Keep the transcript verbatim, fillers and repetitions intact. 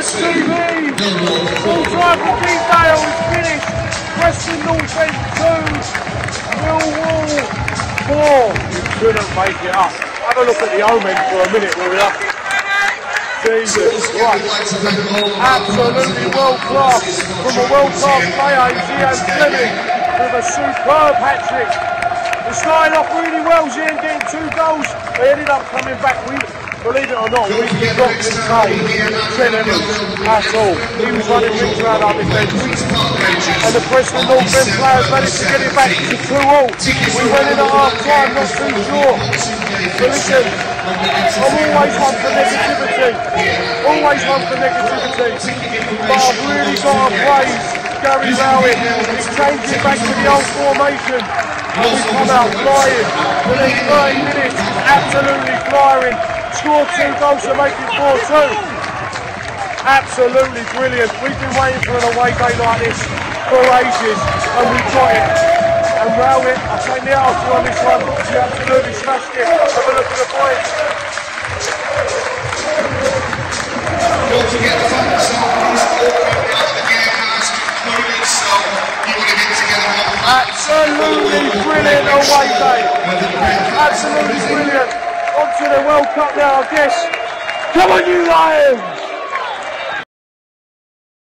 Lions T V! Full time for Deepdale is finished. Preston North End two, Millwall four. You couldn't make it up. Have a look at the home end for a minute, will you? Jesus Christ. Absolutely world class. From a world class player, Ian Fleming, with a superb hat trick. They started off really well, Ian getting two goals. They ended up coming back. We, believe it or not, we did not contain Trent Evans at all. He was running rings around our defence. And the Preston North End players managed to get it back to two all. We went in at half time, not too sure. But listen, I'm always one for negativity. Always one for negativity. But I've really got to praise Gary Rowan. He's changed it back to the old formation. And we come out flying. For the next thirty minutes, absolutely flying. Scored two goals to make it four two. Absolutely brilliant. We've been waiting for an away day like this for ages, and we've got it. And Rowan, I take the out on this one. He absolutely smashed it. Have a look at the points. Don't forget the fun yourself, please. All the game has moving, so you want to get together. Absolutely brilliant away day. Absolutely brilliant. On to the World Cup now, I guess. Come on, you Lions!